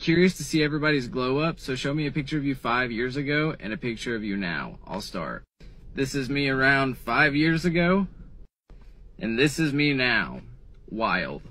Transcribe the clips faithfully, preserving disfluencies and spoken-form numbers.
Curious to see everybody's glow up, so show me a picture of you five years ago and a picture of you now. I'll start. This is me around five years ago, and this is me now. Wild.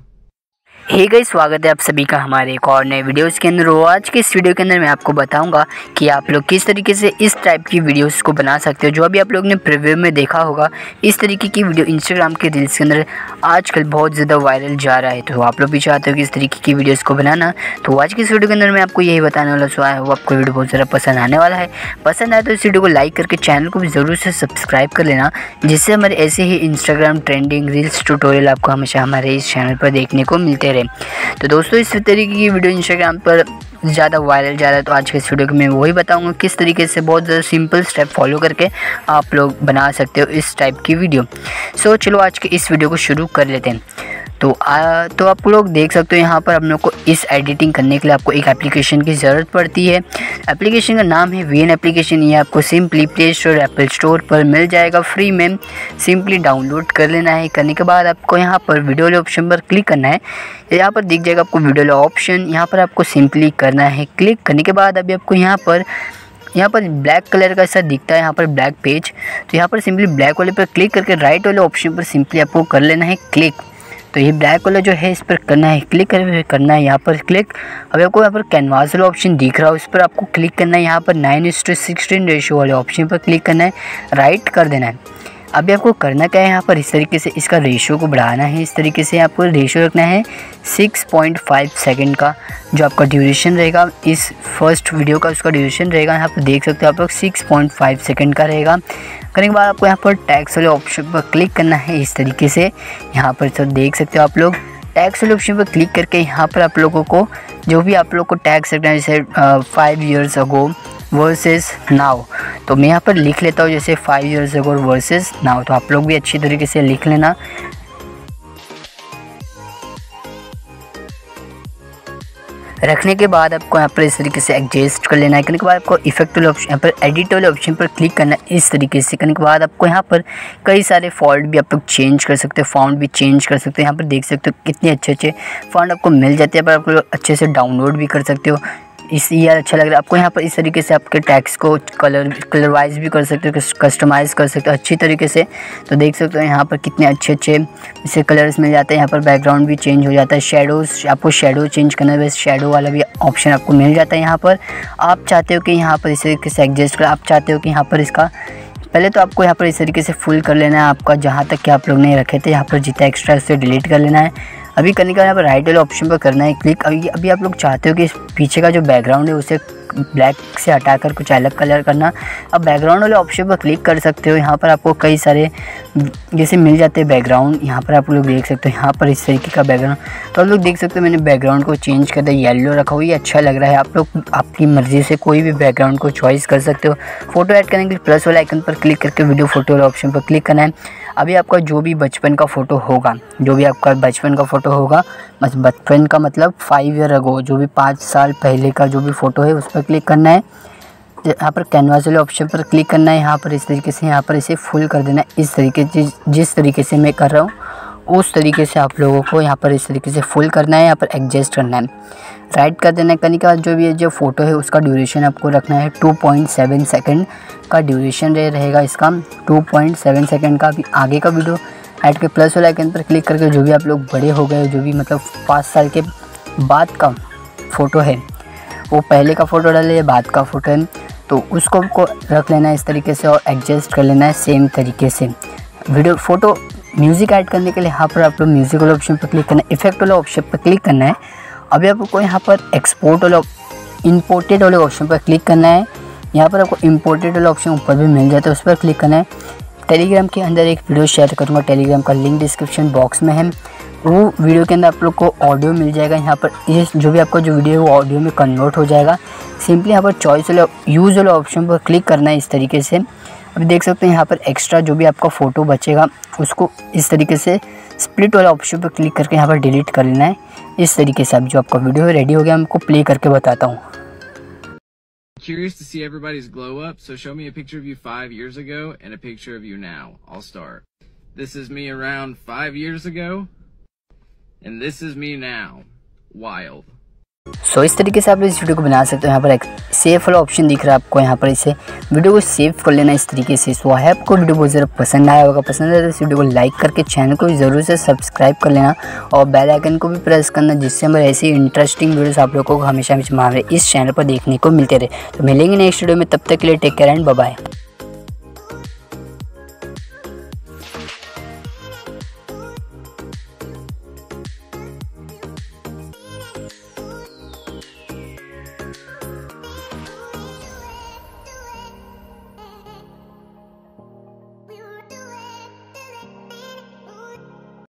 Hey guys, स्वागत है आप सभी का हमारे एक और नए videos के अंदर। वो आज के इस वीडियो के अंदर मैं आपको बताऊंगा कि आप लोग किस तरीके से इस टाइप की वीडियोस को बना सकते हो। जो अभी आप लोग ने प्रीव्यू में देखा होगा, इस तरीके की वीडियो इंस्टाग्राम के रील्स के अंदर आजकल बहुत ज़्यादा वायरल जा रहा है। तो आप लोग भी चाहते हो कि इस तरीके की वीडियोज़ को बनाना, तो आज की इस वीडियो के अंदर मैं आपको यही बताने वाला। सो वो आपको वीडियो बहुत ज़्यादा पसंद आने वाला है। पसंद आए तो इस वीडियो को लाइक करके चैनल को भी ज़रूर से सब्सक्राइब कर लेना, जिससे हमारे ऐसे ही इंस्टाग्राम ट्रेंडिंग रील्स ट्यूटोरियल आपको हमेशा हमारे इस चैनल पर देखने को मिलते रहे। तो दोस्तों, इस तरीके की वीडियो इंस्टाग्राम पर ज़्यादा वायरल जा रहा है, तो आज के इस वीडियो में वही बताऊंगा किस तरीके से बहुत ज़्यादा सिंपल स्टेप फॉलो करके आप लोग बना सकते हो इस टाइप की वीडियो। सो चलो आज के इस वीडियो को शुरू कर लेते हैं। तो आ, तो आप लोग देख सकते हो यहाँ पर हम लोग को इस एडिटिंग करने के लिए आपको एक एप्लीकेशन की ज़रूरत पड़ती है। एप्लीकेशन का नाम है वी एन एप्लीकेशन। ये आपको simply play store Apple store पर मिल जाएगा फ्री में। सिंपली डाउनलोड कर लेना है। करने के बाद आपको यहाँ पर वीडियो वाले ऑप्शन पर क्लिक करना है। यहाँ पर दिख जाएगा आपको वीडियो वाला ऑप्शन, यहाँ पर आपको सिंपली करना है क्लिक। करने के बाद अभी आपको यहाँ पर यहाँ पर ब्लैक कलर का ऐसा दिखता है, यहाँ पर ब्लैक पेज। तो यहाँ पर सिंपली ब्लैक वाले पर क्लिक करके राइट वाले ऑप्शन पर सिंपली आपको कर लेना है क्लिक। तो ये ब्लैक वाला जो है इस पर करना है क्लिक करके करना है यहाँ पर क्लिक। अभी आपको यहाँ पर कैनवास वाला ऑप्शन दिख रहा है, उस पर आपको क्लिक करना है। यहाँ पर nine is to sixteen ratio वाले ऑप्शन पर क्लिक करना है, राइट कर देना है। अभी आपको करना क्या है, यहाँ पर इस तरीके से इसका रेशियो को बढ़ाना है। इस तरीके से आपको रेशियो रखना है सिक्स पॉइंट फाइव सेकेंड का। जो आपका ड्यूरेशन रहेगा इस फर्स्ट वीडियो का, उसका ड्यूरेशन रहेगा यहाँ पर देख सकते हो आप लोग सिक्स पॉइंट फाइव सेकेंड का रहेगा। करने के बाद आपको यहाँ पर टैक्स वाले ऑप्शन पर क्लिक करना है इस तरीके से। यहाँ पर सब देख सकते हो आप लोग टैक्स वाले ऑप्शन पर क्लिक करके यहाँ पर आप लोगों को जो भी आप लोग को टैक्स रखना है, जैसे five years ago versus now, तो मैं यहाँ पर लिख लेता हूँ जैसे five years ago versus now. तो आप लोग भी अच्छी तरीके से लिख लेना। रखने के बाद आपको यहाँ पर इस तरीके से एडजस्ट कर लेना है। करने के बाद आपको इफेक्ट वाले ऑप्शन, यहाँ पर एडिट वाले ऑप्शन पर क्लिक करना है इस तरीके से। करने के बाद आपको यहाँ पर कई सारे फॉन्ट भी आप लोग चेंज कर सकते हो, फॉन्ट भी चेंज कर सकते हो। यहाँ पर देख सकते हो कितने अच्छे अच्छे फॉन्ट आपको मिल जाते हैं, पर आप लोग अच्छे से डाउनलोड भी कर सकते हो। इस यार अच्छा लग रहा है आपको। यहाँ पर इस तरीके से आपके टैक्स को कलर कलर वाइज भी कर सकते हो, कस्टमाइज़ कर सकते हो अच्छी तरीके से। तो देख सकते हो यहाँ पर कितने अच्छे अच्छे इसे कलर्स मिल जाते हैं। यहाँ पर बैकग्राउंड भी चेंज हो जाता है, शेडोज़ आपको शेडो चेंज करना है, वैसे शेडो वाला भी ऑप्शन आपको मिल जाता है। यहाँ पर आप चाहते हो कि यहाँ पर इस तरीके से एडजस्ट कर, आप चाहते हो कि यहाँ पर इसका पहले तो आपको यहाँ पर इस तरीके से फुल कर लेना है आपका, जहाँ तक कि आप लोग नहीं रखे थे। यहाँ पर जितना एक्स्ट्रा उसे डिलीट कर लेना है। अभी करने का यहाँ पर राइट वाले ऑप्शन पर करना है क्लिक। अभी अभी आप लोग चाहते हो कि इस पीछे का जो बैकग्राउंड है उसे ब्लैक से हटाकर कुछ अलग कलर करना। अब बैकग्राउंड वाले ऑप्शन पर क्लिक कर सकते हो। यहाँ पर आपको कई सारे जैसे मिल जाते हैं बैकग्राउंड, यहाँ पर आप लोग देख सकते हो। यहाँ पर इस तरीके का बैकग्राउंड, तो आप लोग देख सकते हो मैंने बैकग्राउंड को चेंज कर दिया, येलो रखा हुआ, ये अच्छा लग रहा है। आप लोग आपकी मर्ज़ी से कोई भी बैकग्राउंड को चॉइस कर सकते हो। फोटो ऐड करने के लिए प्लस वाले आइकन पर क्लिक करके वीडियो फोटो वाले ऑप्शन पर क्लिक करना है। अभी आपका जो भी बचपन का फ़ोटो होगा, जो भी आपका बचपन का फ़ोटो होगा, बस बचपन का मतलब फाइव ईयर अगो, जो भी पाँच साल पहले का जो भी फ़ोटो है उस पर क्लिक करना है। यहाँ पर कैनवास वाले ऑप्शन पर क्लिक करना है। यहाँ पर इस तरीके से यहाँ पर इसे फुल कर देना है इस तरीके से। जिस तरीके से मैं कर रहा हूँ उस तरीके से आप लोगों को यहाँ पर इस तरीके से फुल करना है। यहाँ पर एडजस्ट करना है, राइट कर देना है। करने के बाद जो भी जो फ़ोटो है उसका ड्यूरेशन आपको रखना है टू पॉइंट सेवन सेकेंड का ड्यूरेशन रहेगा इसका, टू पॉइंट सेवन सेकेंड का। अभी आगे का वीडियो ऐड के प्लस वाले आइकन पर क्लिक करके जो भी आप लोग बड़े हो गए, जो भी मतलब पाँच साल के बाद का फ़ोटो है, वो पहले का फ़ोटो डाले या बाद का फ़ोटो है, तो उसको को रख लेना है इस तरीके से और एडजस्ट कर लेना है सेम तरीके से। वीडियो फ़ोटो म्यूज़िक ऐड करने के लिए यहाँ पर आप लोग म्यूज़िक वाले ऑप्शन पर क्लिक करना है, इफेक्ट वाले ऑप्शन पर क्लिक करना है। अभी आपको यहाँ पर एक्सपोर्ट वाले इंपोर्टेड वाले ऑप्शन पर क्लिक करना है। यहाँ पर आपको इंपोर्टेड वाला ऑप्शन ऊपर भी मिल जाता है, उस पर क्लिक करना है। टेलीग्राम के अंदर एक वीडियो शेयर करूँगा, टेलीग्राम का लिंक डिस्क्रिप्शन बॉक्स में है। वो वीडियो के अंदर आप लोग को ऑडियो मिल जाएगा। यहाँ पर ये जो भी आपका जो वीडियो है वो ऑडियो में कन्वर्ट हो जाएगा। सिंपली यहाँ पर चॉइस वाले यूज़ वाले ऑप्शन पर क्लिक करना है इस तरीके से। अभी देख सकते हैं यहाँ पर एक्स्ट्रा जो भी आपका फ़ोटो बचेगा उसको इस तरीके से स्प्लिट वाला ऑप्शन पर क्लिक करके यहाँ पर डिलीट कर लेना है इस तरीके से। अब जो आपका वीडियो है रेडी हो गया, मैं आपको प्ले करके बताता हूँ। Curious to see everybody's glow up, so show me a picture of you five years ago and a picture of you now. I'll start. This is me around five years ago, and this is me now. Wild. So so, इस तरीके से आप इस video को बना सकते हो। यहाँ पर एक सेव वाला ऑप्शन दिख रहा है आपको, यहाँ पर इसे वीडियो को सेव कर लेना इस तरीके से। सो है आपको वीडियो बहुत ज़्यादा पसंद आया होगा, पसंद आया तो इस वीडियो को लाइक करके चैनल को ज़रूर से सब्सक्राइब कर लेना और बेल आइकन को भी प्रेस करना, जिससे हमारे ऐसी इंटरेस्टिंग वीडियोस आप लोगों को हमेशा हमारे इस चैनल पर देखने को मिलते रहे। तो मिलेंगे नेक्स्ट वीडियो में, तब तक के लिए take care and bye bye.